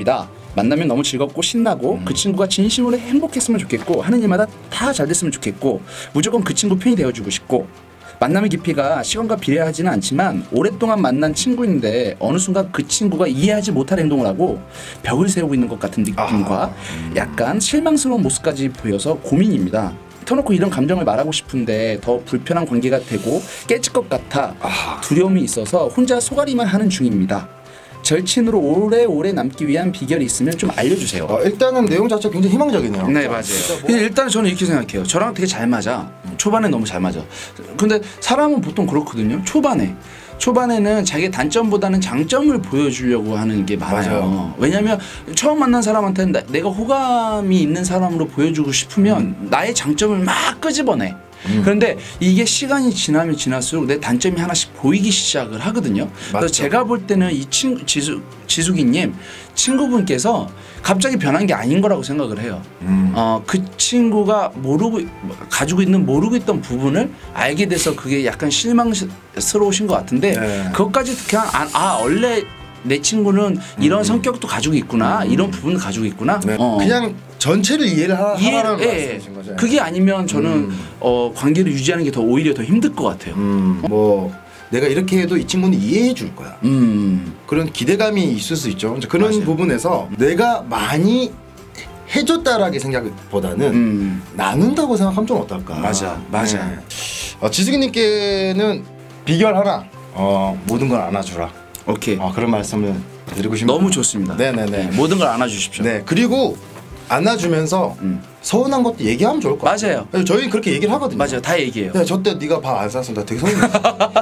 만나면 너무 즐겁고 신나고 음. 그 친구가 진심으로 행복했으면 좋겠고 하는 일마다 다 잘 됐으면 좋겠고 무조건 그 친구 편이 되어주고 싶고 만남의 깊이가 시간과 비례하지는 않지만 오랫동안 만난 친구인데 어느 순간 그 친구가 이해하지 못할 행동을 하고 벽을 세우고 있는 것 같은 느낌과 아, 음. 약간 실망스러운 모습까지 보여서 고민입니다. 터놓고 이런 감정을 말하고 싶은데 더 불편한 관계가 되고 깨질 것 같아 두려움이 있어서 혼자 소가리만 하는 중입니다. 절친으로 오래오래 남기 위한 비결이 있으면 좀 알려주세요. 어, 일단은 내용 자체가 굉장히 희망적이네요. 네, 맞아요. 뭐... 일단 저는 이렇게 생각해요. 저랑 되게 잘 맞아. 초반에 너무 잘 맞아. 근데 사람은 보통 그렇거든요. 초반에 초반에는 자기 단점보다는 장점을 보여주려고 하는 게 많아요. 맞아요. 왜냐하면 처음 만난 사람한테는 나, 내가 호감이 있는 사람으로 보여주고 싶으면 음. 나의 장점을 막 끄집어내. 음. 그런데 이게 시간이 지나면 지날수록 내 단점이 하나씩 보이기 시작을 하거든요. 맞죠. 그래서 제가 볼 때는 이 친구 지수, 지숙이님 친구분께서 갑자기 변한 게 아닌 거라고 생각을 해요. 음. 어, 그 친구가 모르고 가지고 있는 모르고 있던 부분을 알게 돼서 그게 약간 실망스러우신 것 같은데 네. 그것까지 그냥 아, 아 원래 내 친구는 이런 음. 성격도 가지고 있구나 음. 이런 부분을 가지고 있구나 네. 어. 그냥 전체를 이해를 하, 이해, 하라는 예, 말씀이신 거죠. 그게 아니면 저는 음. 어, 관계를 유지하는 게 더 오히려 더 힘들 것 같아요. 음. 뭐 내가 이렇게 해도 이 친구는 이해해 줄 거야. 음. 그런 기대감이 있을 수 있죠. 그런 맞아요. 부분에서 내가 많이 해줬다라기 생각보다는 음. 나눈다고 생각하면 좀 어떨까. 맞아, 맞아. 네. 어, 지숙이님께는 비결 하나. 어, 모든 걸 안아주라. 오케이. 어, 그런 말씀을 드리고 싶습니다. 너무 좋습니다. 네네네. 네, 모든 걸 안아주십시오. 네. 그리고 안아주면서 음. 서운한 것도 얘기하면 좋을 것 같아요. 맞아요. 저희 그렇게 얘기를 하거든요. 맞아요. 다 얘기해요. 야, 저때 네가 밥 안 샀으면 나 되게 서운했어.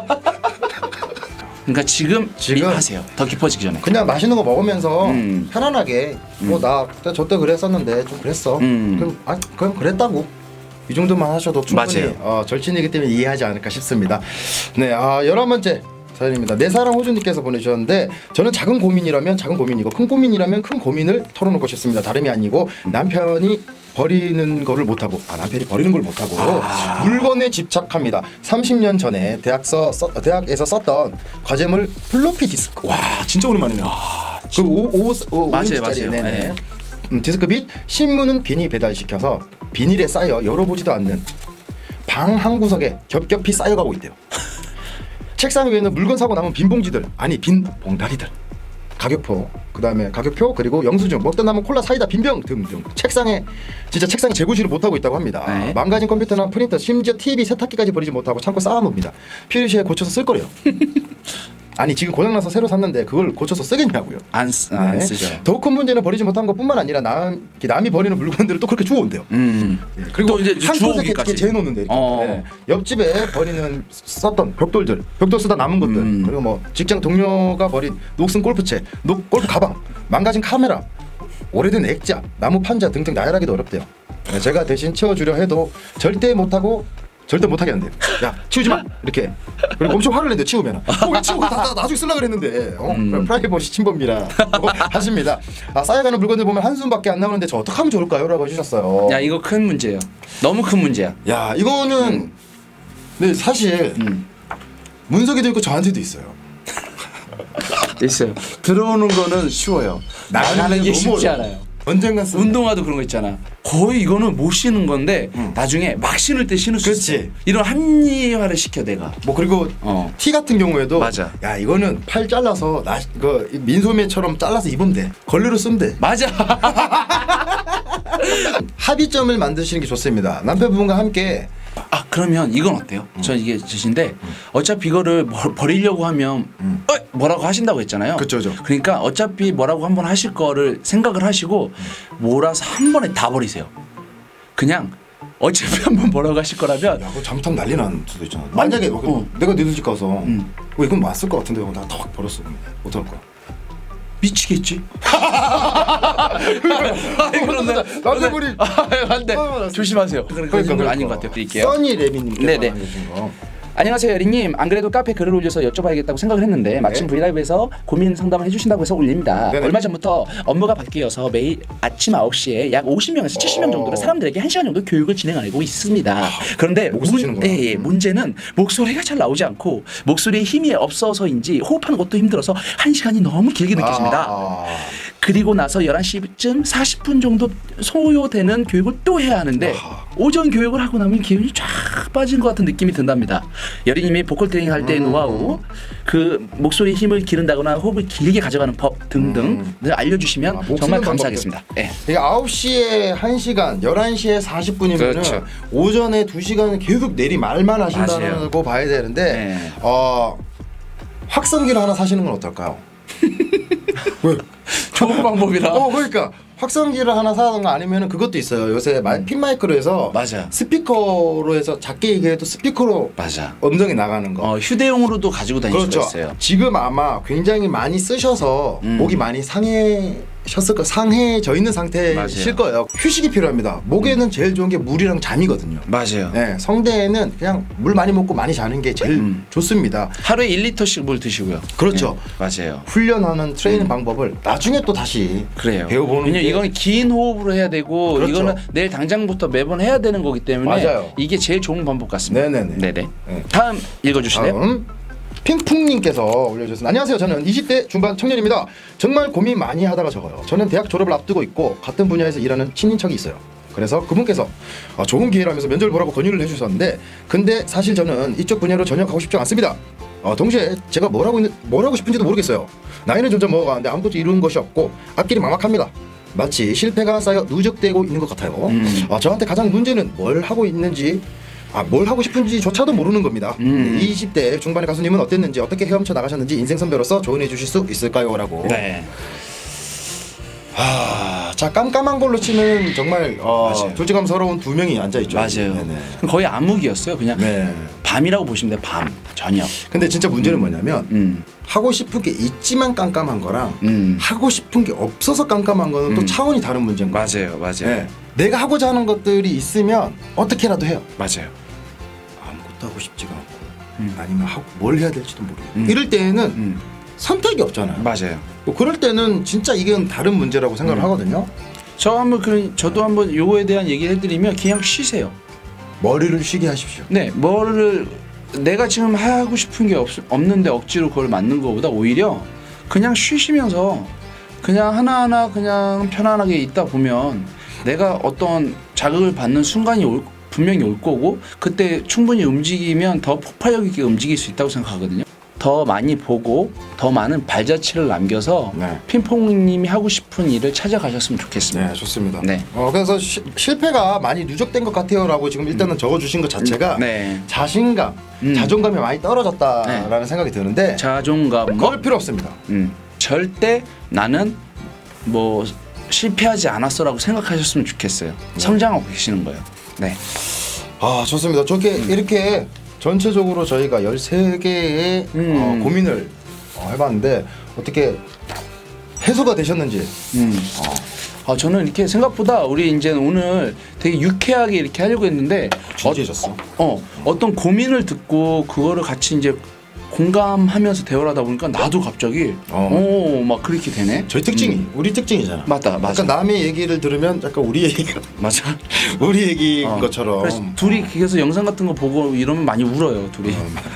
그러니까 지금, 지금 하세요. 더 깊어지기 전에. 그냥 맛있는 거 먹으면서 음. 편안하게 음. 뭐 나 저때 그랬었는데 좀 그랬어. 음. 그럼 아 그럼 그랬다고. 이 정도만 하셔도 충분히 어, 절친이기 때문에 이해하지 않을까 싶습니다. 네, 아, 열한 번째 사연입니다. 내 사랑 호주님께서 보내주셨는데 저는 작은 고민이라면 작은 고민이고 큰 고민이라면 큰 고민을 털어놓고 싶습니다. 다름이 아니고 남편이 버리는 거를 못하고 아 남편이 버리는 걸 못하고 아. 물건에 집착합니다. 삼십 년 전에 대학서 써, 대학에서 썼던 과제물 플로피 디스크. 와 진짜 오랜만이네요. 아, 그 오 인치짜리 맞아요. 네네. 네. 음, 디스크 및 신문은 괜히 배달시켜서 비닐에 쌓여 열어보지도 않는 방 한 구석에 겹겹이 쌓여가고 있대요. 책상 위에는 물건 사고 남은 빈 봉지들 아니 빈 봉다리들 가격표 그 다음에 가격표 그리고 영수증 먹다 남은 콜라 사이다 빈병 등등 책상에 진짜 책상에 재고지를 못하고 있다고 합니다. 네. 망가진 컴퓨터나 프린터 심지어 티비 세탁기까지 버리지 못하고 창고 쌓아놓습니다. 필요시에 고쳐서 쓸 거래요. 아니 지금 고장나서 새로 샀는데 그걸 고쳐서 쓰겠냐고요. 안, 쓰, 안 네. 쓰죠. 더 큰 문제는 버리지 못한 것뿐만 아니라 남, 남이 버리는 물건들을 또 그렇게 주워온대요. 음. 네. 그리고 또 이제 한 곳에 이렇게 재놓는데 네. 옆집에 버리는 썼던 벽돌들 벽돌 쓰다 남은 것들 음. 그리고 뭐 직장 동료가 버린 녹슨 골프채 녹 골프 가방 망가진 카메라 오래된 액자 나무 판자 등등 나열하기도 어렵대요. 네. 제가 대신 치워주려 해도 절대 못하고 절대 못하게 한대요. 야 치우지 마 이렇게. 그리고 엄청 화를 낸대 치우면. 어, 치우고 다, 다 나중에 쓰려고 그랬는데 어? 음. 프라이버시 침범이라 하십니다. 아, 쌓여가는 물건들 보면 한숨밖에 안 나오는데 저 어떻게 하면 좋을까요? 라고 해주셨어요. 야 이거 큰 문제예요. 너무 큰 문제야. 야 이거는 음. 네 사실 음. 문석이도 있고 저한테도 있어요. 있어요. 들어오는 거는 쉬워요. 나가는 게 쉽지 않아요. 언젠가 쓰 운동화도 그런 거 있잖아. 거의 이거는 못 신은 건데 응. 나중에 막 신을 때 신을 수 있어. 이런 합리화를 시켜 내가. 뭐 그리고 어. 티 같은 경우에도 맞아. 야 이거는 팔 잘라서 나 그 민소매처럼 잘라서 입으면 돼. 걸레로 쓰면 돼. 맞아. 합의점을 만드시는 게 좋습니다. 남편분과 함께. 아 그러면 이건 어때요? 음. 저 이게 짓인데 음. 어차피 이거를 버리려고 하면 음. 어? 뭐라고 하신다고 했잖아요. 그쵸, 그쵸. 그러니까 어차피 뭐라고 한번 하실 거를 생각을 하시고 음. 몰아서 한 번에 다 버리세요. 그냥 어차피 한번 뭐라고 하실 거라면 야 그거 잘못하면 난리 난 수도 있잖아. 만약에 어. 어. 내가 너희 집 가서 음. 어, 이건 맞을 것 같은데 나 다 확 버렸어. 어떡할 거야? 미치겠지. 그런데 남자분이 안돼 조심하세요. 그런 건 아닌 것 같아요. 드릴게요. 써니레미님 네네. 안녕하세요 여리님. 안 그래도 카페 글을 올려서 여쭤봐야겠다고 생각을 했는데 마침 네. 브이라이브에서 고민 상담을 해주신다고 해서 올립니다. 네네. 얼마 전부터 업무가 바뀌어서 매일 아침 아홉 시에 약 오십 명에서 칠십 명 정도로 사람들에게 한 시간 정도 교육을 진행하고 있습니다. 그런데 목을 쓰시는구나. 문, 예, 예, 문제는 목소리가 잘 나오지 않고 목소리에 힘이 없어서인지 호흡하는 것도 힘들어서 한 시간이 너무 길게 느껴집니다. 아, 그리고 나서 열한 시쯤 사십 분 정도 소요되는 교육을 또 해야 하는데 오전 교육을 하고 나면 기운이 쫙 빠진 것 같은 느낌이 든답니다. 여리님이 보컬 트레이닝 할 때의 음. 노하우, 그 목소리 힘을 기른다거나 호흡을 길게 가져가는 법 등등을 알려주시면 아, 목 정말 쓰는 감사하겠습니다. 예. 이게 아홉 시에 한 시간, 열한 시에 사십 분이면 그렇죠. 오전에 두 시간은 계속 내리 말만 하신다고 봐야 되는데 네. 어, 확성기를 하나 사시는 건 어떨까요? 왜? 좋은 방법이라. 어 그러니까 확성기를 하나 사던가 아니면 그것도 있어요. 요새 마, 핀 마이크로 해서 맞아. 스피커로 해서 작게 얘기해도 스피커로 맞아. 음정이 나가는 거. 어, 휴대용으로도 가지고 다닐 그렇죠. 수가 있어요. 지금 아마 굉장히 많이 쓰셔서 음. 목이 많이 상해셨을 거 상해져 있는 상태실 맞아요. 거예요. 휴식이 필요합니다. 목에는 제일 좋은 게 물이랑 잠이거든요. 맞아요. 네, 성대에는 그냥 물 많이 먹고 많이 자는 게 제일 음. 좋습니다. 하루에 일 리터씩 물 드시고요. 그렇죠. 네, 맞아요. 훈련하는 트레이닝 방법을 나중에 또 다시 그래요. 배워보는 왜냐면 게 이거는 긴 호흡으로 해야 되고 그렇죠. 이거는 내일 당장부터 매번 해야 되는 거기 때문에 맞아요. 이게 제일 좋은 방법 같습니다. 네네네. 네네. 네. 다음 읽어주실래요? 다음 핑풍님께서 올려주셨습니다. 안녕하세요. 저는 이십 대 중반 청년입니다. 정말 고민 많이 하다가 적어요. 저는 대학 졸업을 앞두고 있고 같은 분야에서 일하는 친인척이 있어요. 그래서 그분께서 아, 좋은 기회라면서 면접을 보라고 권유를 해주셨는데 근데 사실 저는 이쪽 분야로 전역하고 싶지 않습니다. 어, 동시에 제가 뭘 하고 있는 뭘 하고 싶은지도 모르겠어요. 나이는 점점 먹어가는데 아무것도 이루는 것이 없고 앞길이 막막합니다. 마치 실패가 쌓여 누적되고 있는 것 같아요. 음. 어, 저한테 가장 문제는 뭘 하고 있는지 아, 뭘 하고 싶은지조차도 모르는 겁니다. 음. 이십 대 중반의 가수님은 어땠는지 어떻게 헤엄쳐 나가셨는지 인생 선배로서 조언해 주실 수 있을까요? 라고. 네. 아, 자 깜깜한 걸로 치면 정말 어, 맞아요. 솔직함스러운 두 명이 앉아 있죠. 맞아요. 네네. 거의 암흑이었어요. 그냥 네. 밤이라고 보시면 돼요. 밤, 저녁. 근데 진짜 문제는 뭐냐면 음, 하고 싶은 게 있지만 깜깜한 거랑 음. 하고 싶은 게 없어서 깜깜한 거는 또 음. 차원이 다른 문제인 거예요. 맞아요, 맞아요, 네. 내가 하고자 하는 것들이 있으면 어떻게라도 해요. 맞아요. 아무것도 하고 싶지가 않고 음. 아니면 하고 뭘 해야 될지도 모르겠고 음. 이럴 때에는 음, 선택이 없잖아요. 맞아요. 뭐 그럴 때는 진짜 이건 다른 문제라고 생각을 음. 하거든요. 저 한번 그 저도 한번 요거에 대한 얘기를 해드리면 그냥 쉬세요. 머리를 쉬게 하십시오. 네, 뭐를 내가 지금 하고 싶은 게 없, 없는데 억지로 그걸 맞는 것보다 오히려 그냥 쉬시면서 그냥 하나하나 그냥 편안하게 있다 보면 내가 어떤 자극을 받는 순간이 올, 분명히 올 거고 그때 충분히 움직이면 더 폭발력 있게 움직일 수 있다고 생각하거든요. 더 많이 보고 더 많은 발자취를 남겨서 네. 핑퐁님이 하고 싶은 일을 찾아가셨으면 좋겠습니다. 네, 좋습니다. 네. 어, 그래서 시, 실패가 많이 누적된 것 같아요라고 지금 일단은 적어주신 것 자체가 네. 자신감, 음. 자존감이 많이 떨어졌다라는 생각이 드는데 자존감 그럴 필요 없습니다. 음, 절대 나는 뭐 실패하지 않았어라고 생각하셨으면 좋겠어요. 성장하고 계시는 거예요. 네. 아 좋습니다. 저게 이렇게 전체적으로 저희가 열세 개의 음. 어, 고민을 어, 해봤는데 어떻게 해소가 되셨는지. 음. 아, 저는 이렇게 생각보다 우리 이제 오늘 되게 유쾌하게 이렇게 하려고 했는데 진지해졌어. 어, 어 어떤 고민을 듣고 그거를 같이 이제 공감하면서 대화를 하다 보니까 나도 갑자기 어. 오 막 그렇게 되네. 저희 특징이 음. 우리 특징이잖아. 맞다, 맞아. 약간 남의 얘기를 들으면 약간 우리 얘기가 맞아. 우리 얘기인 어. 것처럼. 그래서 둘이 그래서 영상 같은 거 보고 이러면 많이 울어요, 둘이.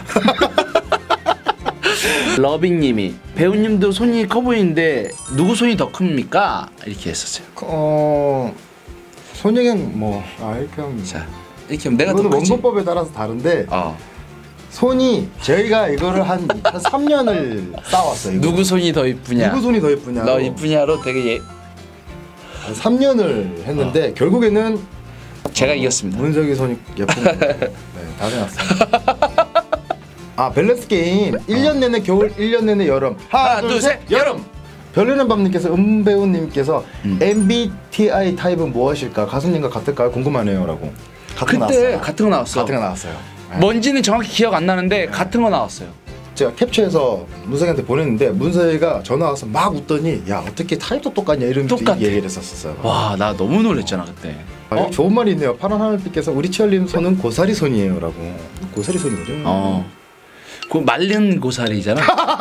러빙님이 배우님도 손이 커 보이는데 누구 손이 더 큽니까? 이렇게 했었어요. 어 손익은 뭐아 이렇게 하면 자 이렇게 하면 내가 더 이거는 크지. 원본법에 따라서 다른데 어. 손이 저희가 이거를 한 한 삼 년을 쌓았어요. 이거. 누구 손이 더 이쁘냐? 누구 손이 더 예쁘냐? 너 이쁘냐로 되게 예, 한 삼 년을 했는데 어. 결국에는 제가 어, 이겼습니다. 문석이 손이 예쁜 거. 네, 다 해놨어요. 아 밸런스 게임 일 년 내내 겨울 일 년 내내 여름 하나, 하나, 둘, 셋 여름. 별내는 밤님께서 음배우님께서 음. 엠비티아이 타입은 무엇일까? 가수님과 같을까요? 궁금하네요라고. 같은 거 그때 나왔어요. 같은 거 나왔어. 같은 거 나왔어요. 네. 뭔지는 정확히 기억 안 나는데 같은 거 나왔어요. 제가 캡처해서 문석이한테 보냈는데 문석이가 전화 와서 막 웃더니 야 어떻게 타입도 똑같냐 이런 똑같아. 얘기를 했었어요. 와 나 너무 놀랬잖아 그때. 어? 좋은 말이 있네요. 파란 하늘빛께서 우리 치열님 손은 고사리 손이에요라고. 고사리 손이 뭐죠? 어. 그 말린 고사리잖아.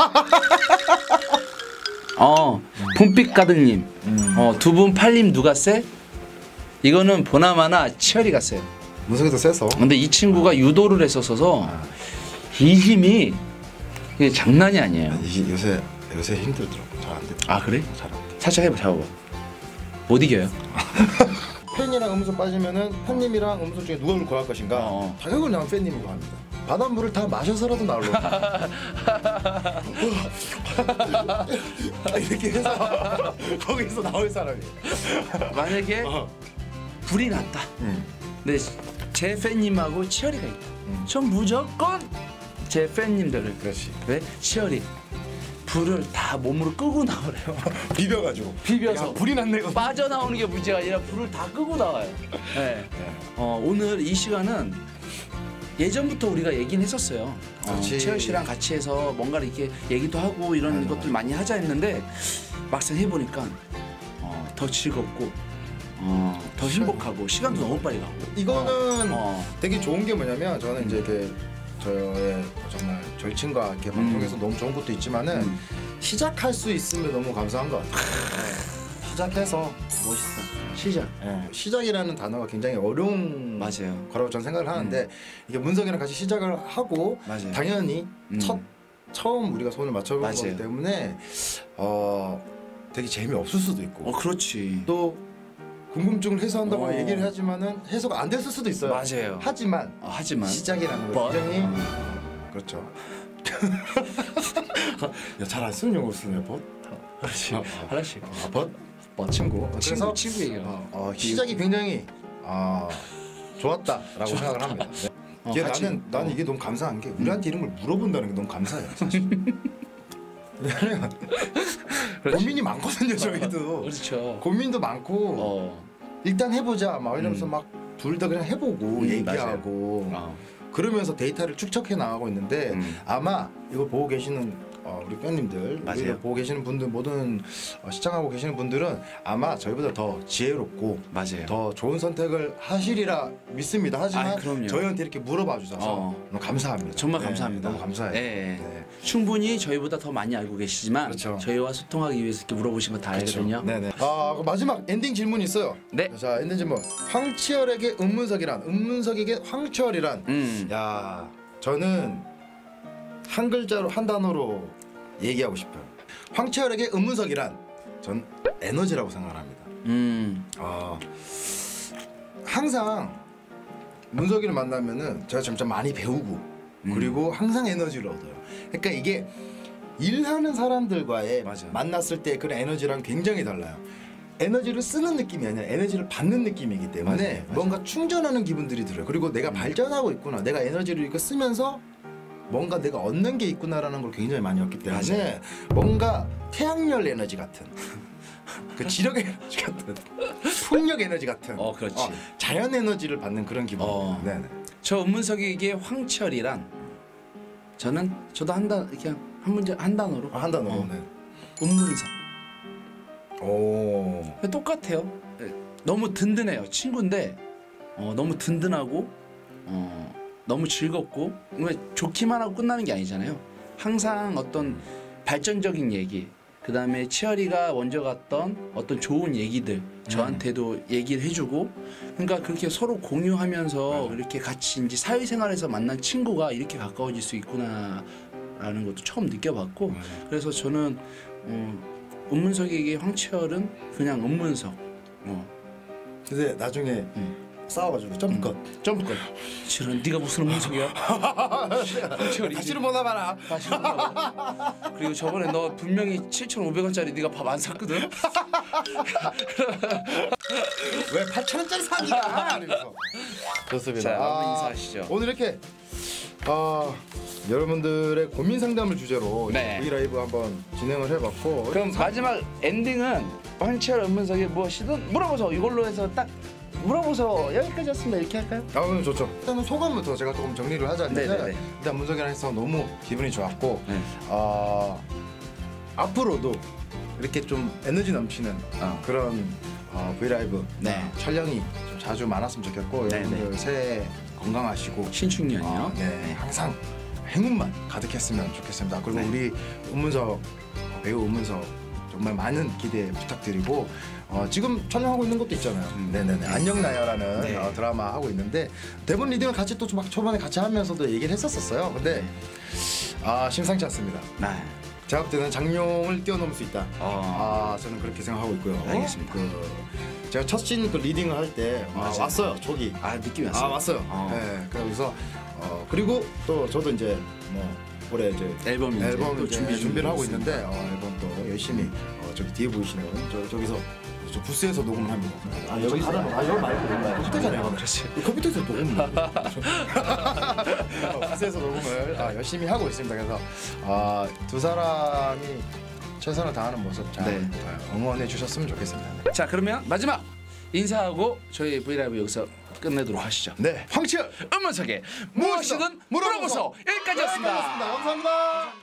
어. 봄빛 가득님. 음. 어, 두 분 팔림 누가 세? 이거는 보나마나 치열이가 세요. 문석이도 세서. 근데 이 친구가 유도를 했었어서 아. 이 힘이 이게 장난이 아니에요. 이, 요새 요새 힘들더라고. 잘 안 돼. 아 그래? 잘 안 돼. 살짝 해봐, 잡아봐. 못 이겨요. 팬이랑 음수 빠지면은 팬님이랑 음수 중에 누가 골할 것인가? 어. 당연히 난 팬님이 합니다. 바닷물을 다 마셔서라도 나올로. 이렇게 해서 거기서 나올 사람이. 만약에 어. 불이 났다. 음. 근데 제 팬님하고 치열이가 있다. 음. 전 무조건 제 팬님들을 그렇지. 왜 치열이 불을 다 몸으로 끄고 나오래요. 비벼가지고. 비벼서 야, 불이 났네. 이거. 빠져나오는 게 문제가 아니라 불을 다 끄고 나와요. 네. 어, 오늘 이 시간은 예전부터 우리가 얘기는 했었어요. 어, 그렇지. 채열 씨랑 같이 해서 뭔가를 이렇게 얘기도 하고 이런 맞아, 것들 맞아. 많이 하자 했는데 막상 해보니까 어, 더 즐겁고 어, 더 행복하고 시간도 너무 빨리 가고. 이거는 어. 되게 좋은 게 뭐냐면 저는 이제 이렇게 저의 정말 절친과 이렇게 음. 방송에서 너무 좋은 것도 있지만은 음. 시작할 수 있으면 너무 감사한 것 같아요. 네. 시작해서 멋있어. 시작. 네. 시작이라는 단어가 굉장히 어려운 맞아요. 거라고 저는 생각을 하는데 이게 문석이랑 같이 시작을 하고 맞아요. 당연히 음. 첫 처음 우리가 손을 맞춰본 맞아요. 거기 때문에 어 되게 재미 없을 수도 있고 어 그렇지. 또 궁금증을 해소한다고 어. 얘기를 하지만은 해소가 안 됐을 수도 있어요. 맞아요. 하지만 어, 하지만 시작이라는 거 But. 굉장히 음. 그렇죠. 잘 안 쓰는 용어 쓰네 봇. 그렇지. 아, 하나씩. 아, 봇. 봇 친구. 친구 친구 얘기요. 어, 어, 시작이 굉장히 아 좋았다라고 생각을 합니다. 네. 어, 이게 같이. 나는 나는 어. 이게 너무 감사한 게 우리한테 이런 걸 물어본다는 게 너무 감사해요. 사실. 왜냐면 그렇지. 고민이 많거든요 저희도. 그렇죠. 고민도 많고 어. 일단 해보자 막 이러면서 음. 막 둘 다 그냥 해보고 음, 얘기하고 어. 그러면서 데이터를 축적해 나가고 있는데 음. 아마 이거 보고 계시는 어, 우리 팬님들 맞아요. 이거 보고 계시는 분들 모든 어, 시청하고 계시는 분들은 아마 저희보다 더 지혜롭고 맞아요. 더 좋은 선택을 하시리라 믿습니다. 하지만 아, 그럼요. 저희한테 이렇게 물어봐 주셔서 어. 너무 감사합니다. 정말 네, 감사합니다. 너무 감사해요. 네. 네. 충분히 저희보다 더 많이 알고 계시지만 그렇죠. 저희와 소통하기 위해서 이렇게 물어보신 거 다 그렇죠. 알거든요. 네네. 아, 그 마지막 엔딩 질문이 있어요. 네. 자, 엔딩 질문. 황치열에게 은문석이란, 은문석에게 황치열이란. 음. 야, 저는 한 글자로 한 단어로 얘기하고 싶어요. 황치열에게 은문석이란 전 에너지라고 생각합니다. 음. 아, 항상 문석이를 만나면은 제가 진짜 많이 배우고 음. 그리고 항상 에너지를 얻어요. 그러니까 이게 일하는 사람들과의 맞아. 만났을 때 그런 에너지랑 굉장히 달라요. 에너지를 쓰는 느낌이 아니라 에너지를 받는 느낌이기 때문에 맞아요, 맞아요. 뭔가 충전하는 기분들이 들어요. 그리고 내가 음. 발전하고 있구나, 내가 에너지를 이거 쓰면서 뭔가 내가 얻는 게 있구나라는 걸 굉장히 많이 얻기 때문에 맞아요. 뭔가 태양열 에너지 같은 그 지력 에너지 같은 풍력 에너지 같은 어, 그렇지. 자연 에너지를 받는 그런 기분. 어. 네네. 저 은문석에게 황철이란 저는 저도 한 단 그냥 한 문제 한 단어로 아, 한 단어로. 어. 네. 은문석. 오. 똑같아요. 예, 너무 든든해요. 친구인데 어, 너무 든든하고 어, 너무 즐겁고 왜 좋기만 하고 끝나는 게 아니잖아요. 항상 어떤 발전적인 얘기, 그 다음에 치어리가 먼저 갔던 어떤 좋은 얘기들 저한테도 얘기를 해주고, 그러니까 그렇게 서로 공유하면서 맞아. 이렇게 같이 이제 사회생활에서 만난 친구가 이렇게 가까워질 수 있구나라는 것도 처음 느껴봤고, 맞아. 그래서 저는 어, 은문석에게 황치열은 그냥 은문석. 어. 근데 나중에 음. 싸워가지고 점프컷. 점프컷. 실은 네가 무슨 은문석이야? 황치열이지. 다시는 못 와봐라. 다시는 못 와봐. 그리고 저번에 너 분명히 칠천오백 원짜리 네가 밥 안 샀거든? 왜 팔천 원짜리 사기가? 이러면서. 좋습니다. 자, 여러분 인사하시죠. 오늘 이렇게 아, 여러분들의 고민 상담을 주제로 네. V 라이브 한번 진행을 해봤고. 그럼 마지막 엔딩은 황치열 은문석이 무엇이든 물어보소. 이걸로 해서 딱 물어보소. 여기까지였습니다. 이렇게 할까요? 아, 오늘 좋죠. 일단은 소감부터 제가 조금 정리를 하자면 네네네. 일단 문석이랑 해서 너무 기분이 좋았고 네. 아, 앞으로도 이렇게 좀 에너지 넘치는 어. 그런 어, 브이라이브 네. 어, 촬영이 좀 자주 많았으면 좋겠고 네, 여러분들 네. 새해 건강하시고 신축년이요. 어, 네, 항상 행운만 가득했으면 좋겠습니다. 그리고 네. 우리 은문석 배우 은문석 정말 많은 기대 부탁드리고 어, 지금 촬영하고 있는 것도 있잖아요. 음. 네네네. 안녕나야라는 네. 어, 드라마 하고 있는데 대본 리딩을 같이 또 막 초반에 같이 하면서도 얘기를 했었었어요. 근데 아 심상치 않습니다. 네. 제가 볼 때는 장룡을 뛰어넘을 수 있다. 어. 아 저는 그렇게 생각하고 있고요. 알겠습니다. 그 제가 첫 씬 그 리딩을 할 때 아, 맞아요. 왔어요. 저기. 아 느낌이 왔어요. 아 왔어요. 어. 네, 그래서 어, 그리고 또 저도 이제 뭐 올해 이제 앨범 이제 앨범 또 이제 준비 준비를 하고 중이고 있는데 어, 앨범 또 열심히 어, 저기 뒤에 보이시는 저 저기서 저 부스에서 녹음을 합니다. 아 여기 가라. 아 여기 말고 컴퓨터잖아요. 그렇지. 컴퓨터에서 녹음을. 어, 부스에서 녹음을 아, 열심히 하고 있습니다. 그래서 아, 두 사람이 최선을 다하는 모습 잘 네. 어, 응원해 주셨으면 좋겠습니다. 자 그러면 마지막 인사하고 저희 브이라이브 여기서 끝내도록 하시죠. 네, 황치열 음원석에 무엇이든 물어보소 여기까지였습니다. 감사합니다.